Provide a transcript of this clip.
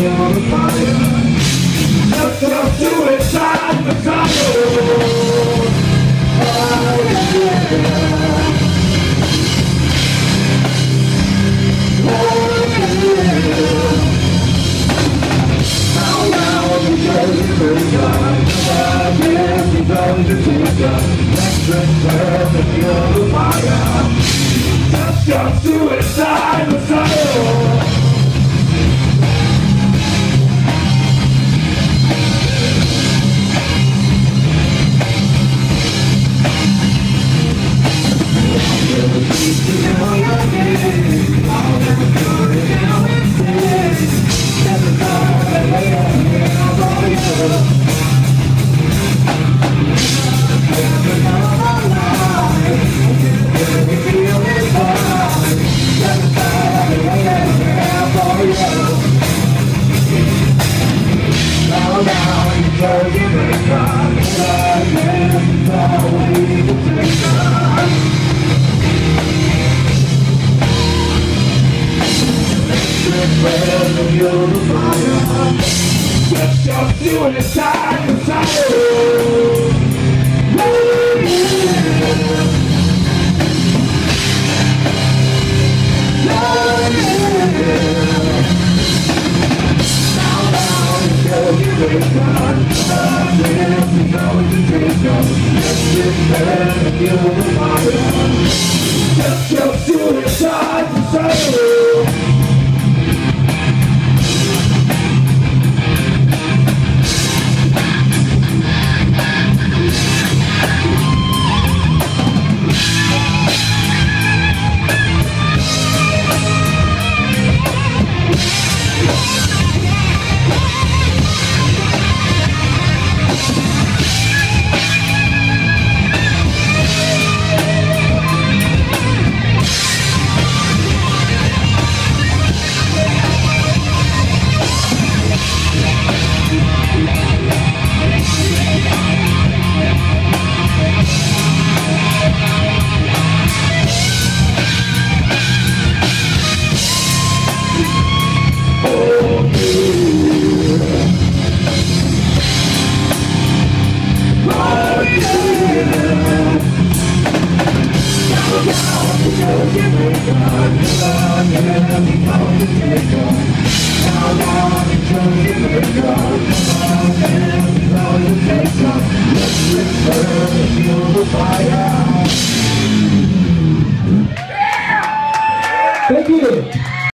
feel the fire. Just suicide the fire. Oh yeah. Oh yeah. Now you get it done. Yes, you got to take it. Electric curve and feel the fire. Just suicide the fire. Just suicide the fire. Just suicide the fire. Thank you.